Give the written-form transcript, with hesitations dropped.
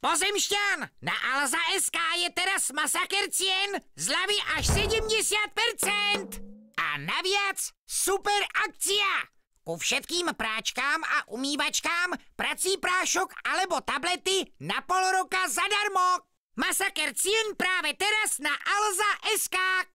Pozemšťan, na Alza SK je teraz masaker cien, zľavy až 70%. A naviac super akcia! Ku všetkým práčkám a umývačkám prací prášok alebo tablety na pol roka zadarmo. Masaker cien práve teraz na Alza SK.